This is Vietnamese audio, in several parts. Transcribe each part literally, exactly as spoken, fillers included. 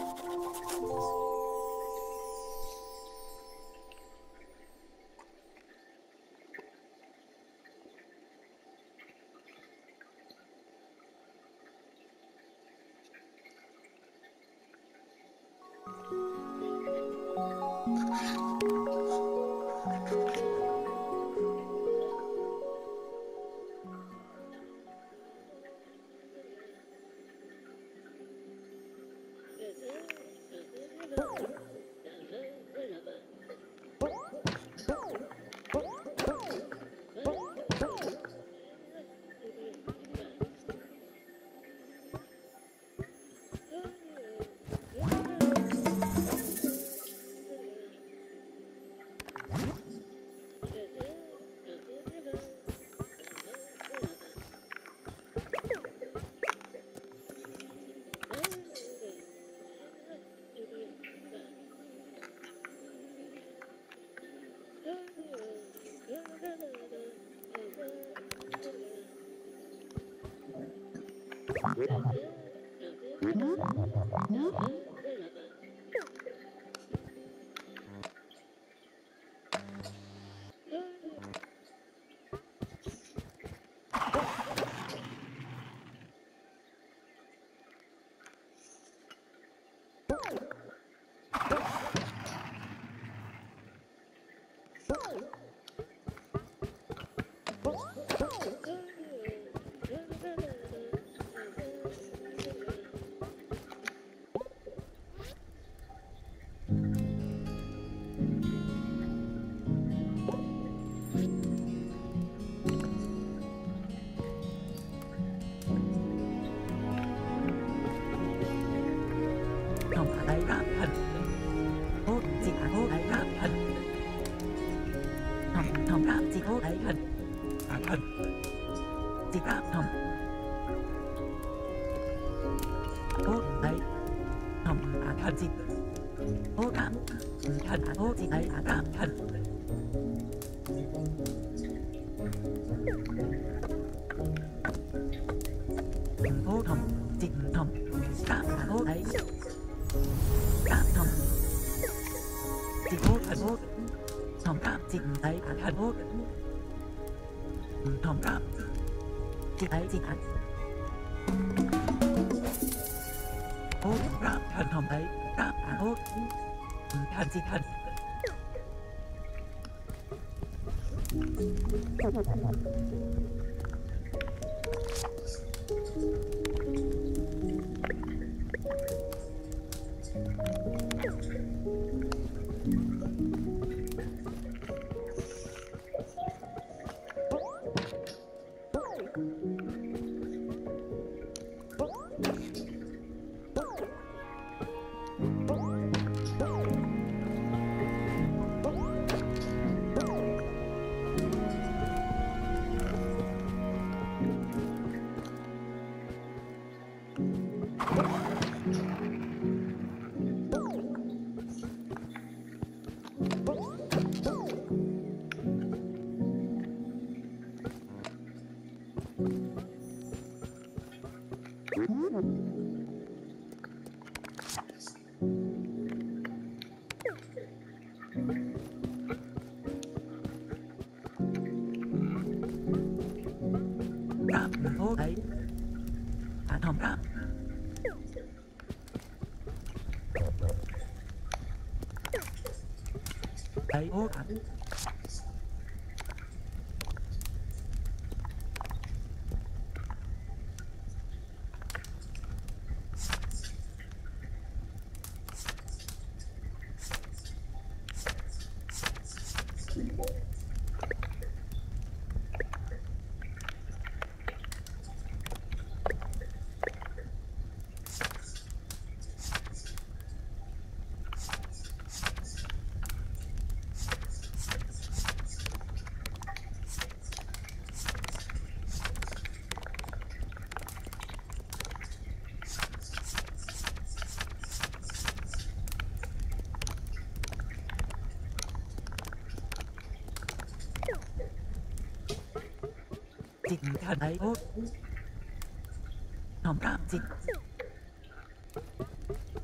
Chính thần ấy hốt Nòng rạm dịch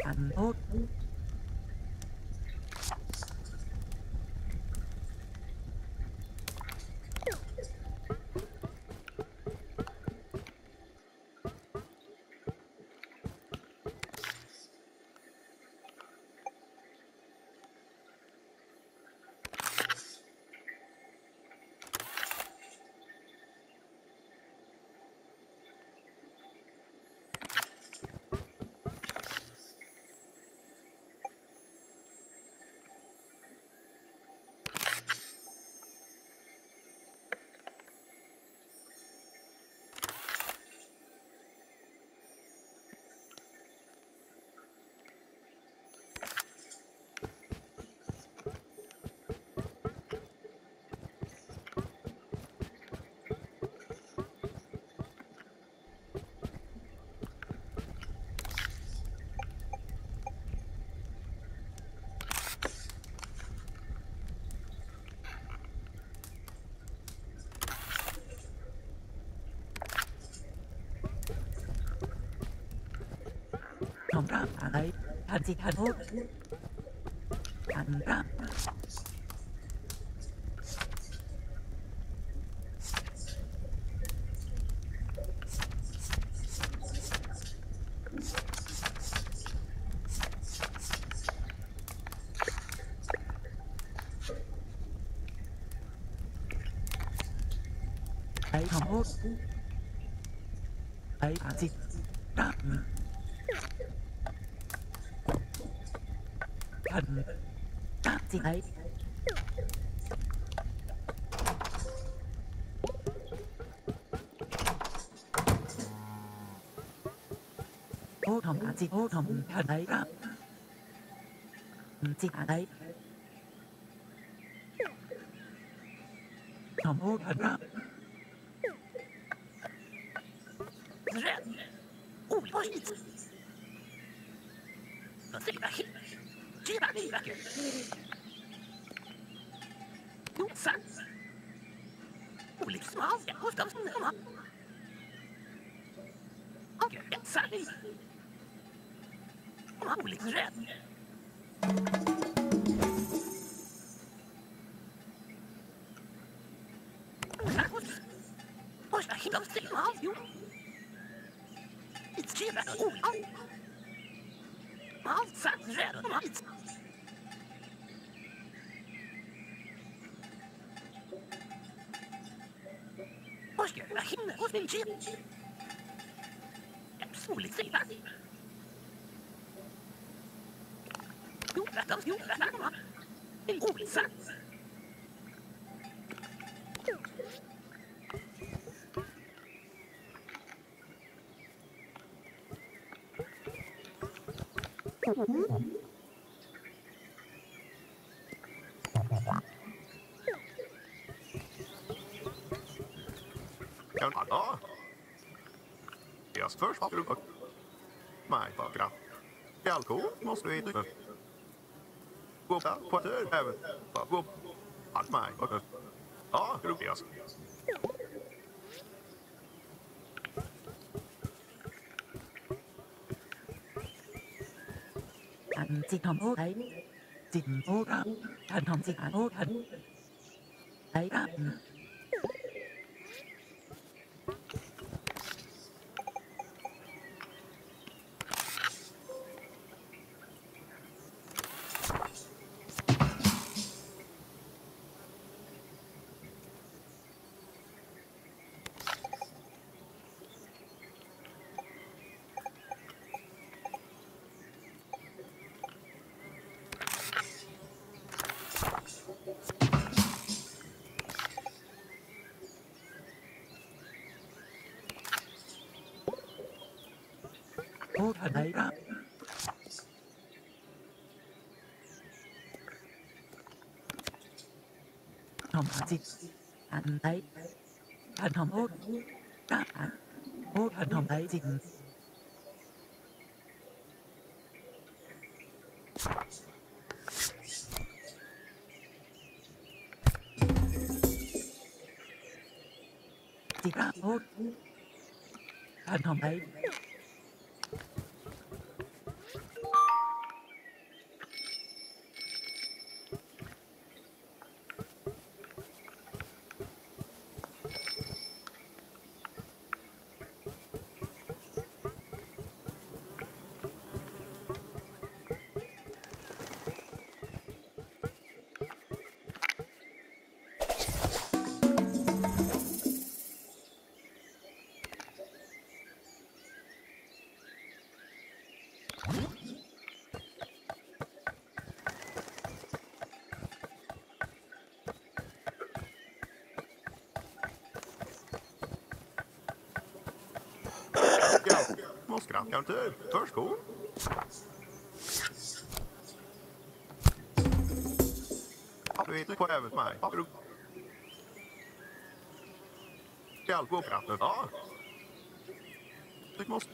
Ăn tốt. Không ra à đấy. Ăn gì ăn tốt. Ăn ra. Đấy không tốt. Đấy ăn gì. Ra. Thần. Ăn gì đấy. Ô thầm ăn gì ô thầm thần đấy ra. Gì ăn đấy. Thầm ô thần ra. Ui ôi. Nó sẽ là hít. Chỉ là đi là kìa. Đúng sẵn. Ui lịch máu dạ hốt tấm nữa mà. Ok, đẹp sẵn đi. Ui lịch rẹt. Ôi là hít tấm sĩ máu yếu. Chỉ là ui ôi. Máu sẵn rẹt rồi mà. Ôi là hít nữa hốt bên chiếc. Ui lịch sĩ là gì. Đúng là tấm yếu là nắng mà. Ui sẵn. Ja, då. Jag först har du gått. Nej, vackra. Alkohol måste vi inte. Gå på tur även. Gå. Allt mig. Okej. Ja, roligast. Ăn gì thầm ô đấy. Dịnh ô ra. Thần hồng gì ăn ô thần. Đấy ra. Ô thần đấy ra. Hồng ăn gì. Ăn đấy. Thần hồng ô. Ra ăn. Ô thần hồng đấy gì. Gì ra ô. Thần hồng đấy. Moskratkantur. Förskon. Du vet inte på även mig. Har du... Skall gå kratten. Ja. Du måste...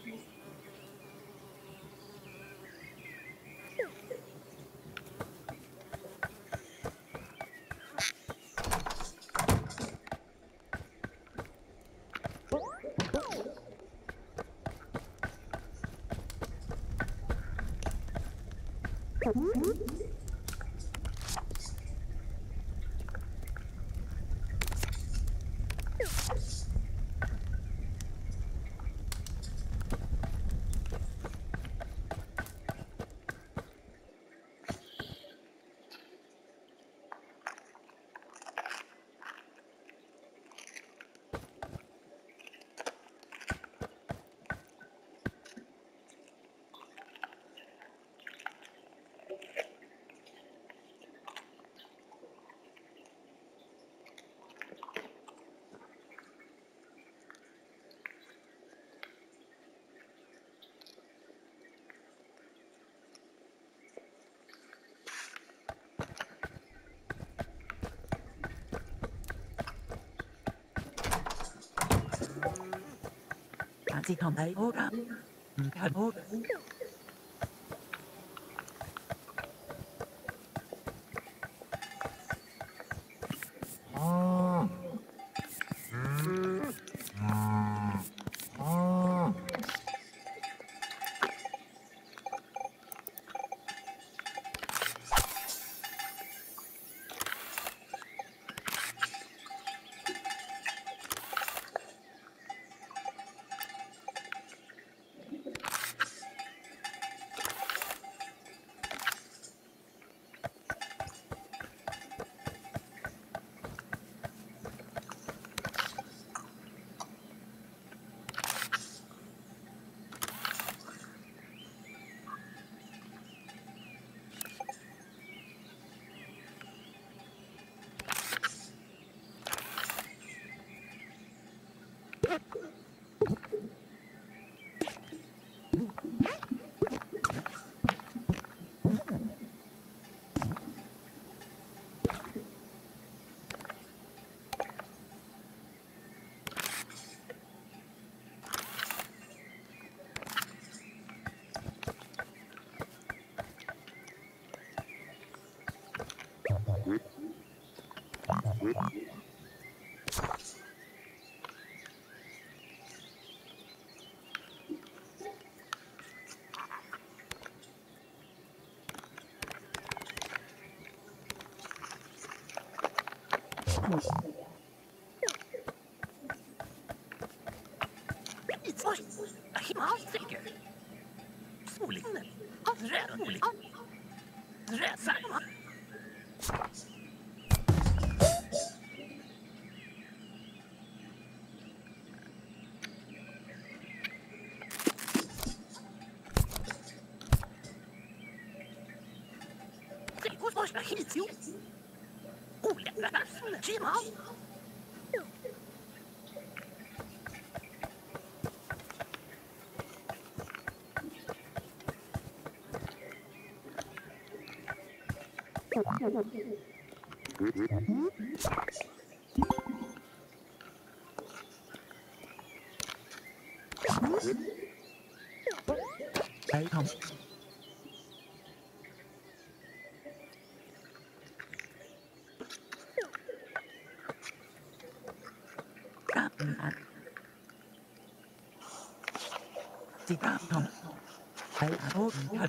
Bạn chỉ không thấy hốt á. Cần hốt. Oj, himmelsiker. Solingen. Rädd. Rädsam. Det går första hit, jo. Olämna varsel. Tjena. Đấy không? Các bạn chỉ các không? Đấy là tốt thật.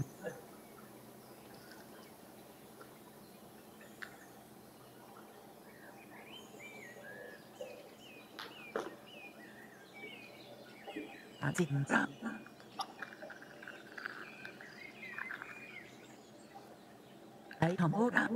À, chỉ các đấy không tốt ạ.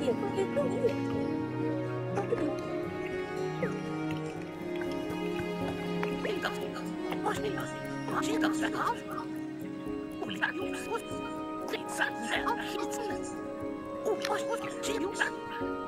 也不也不也，我不懂。这个，我这个，我这个三好，我俩有所这三年好日子，我我我只有三。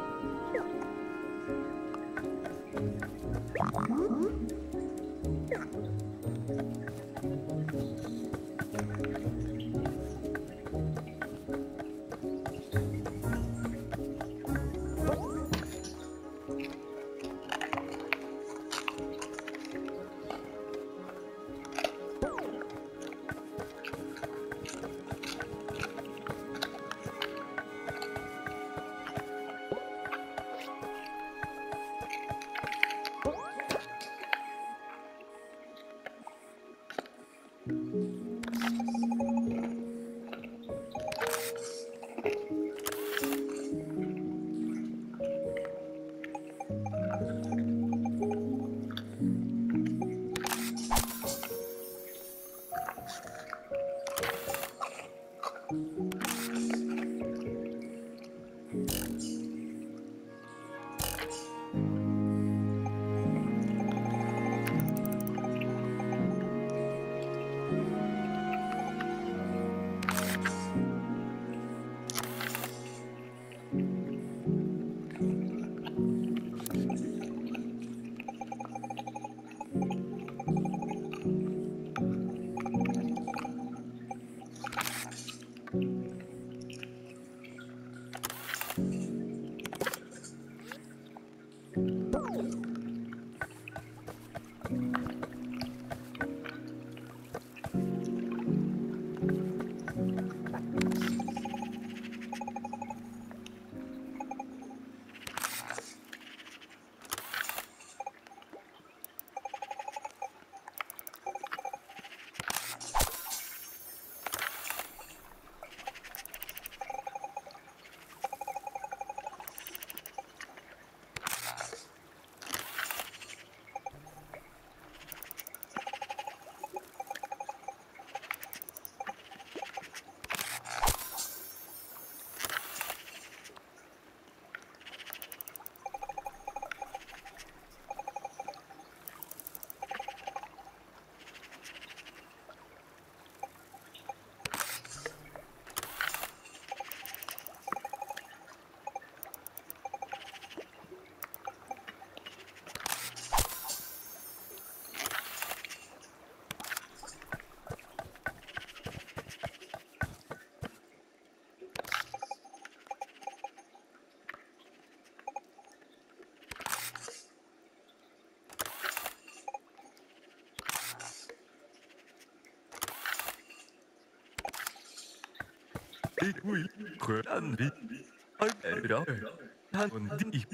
Oui, Grönland. Alberta. Han di.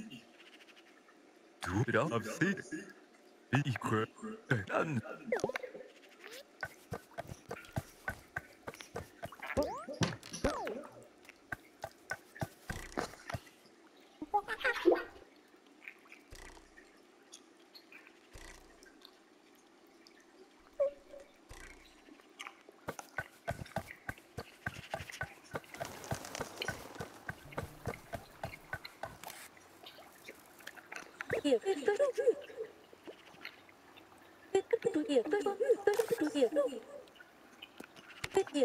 Du av sig. I Grönland. 也不都都也不都也都都都都也都也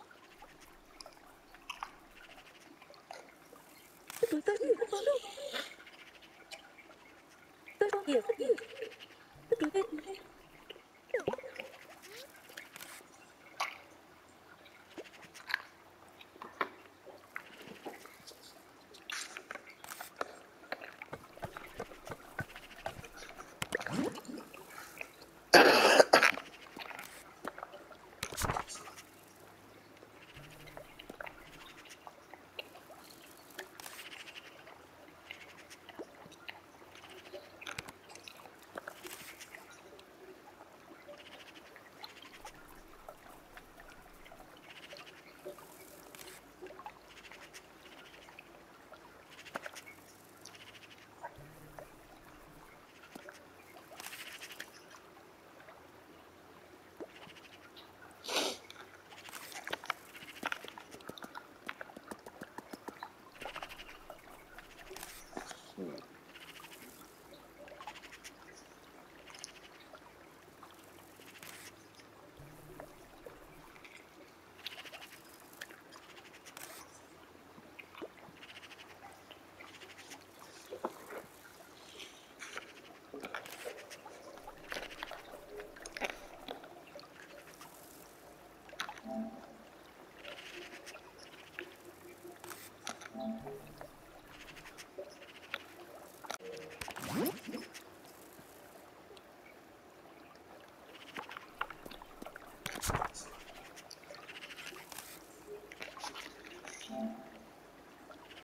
都都都都都也不都都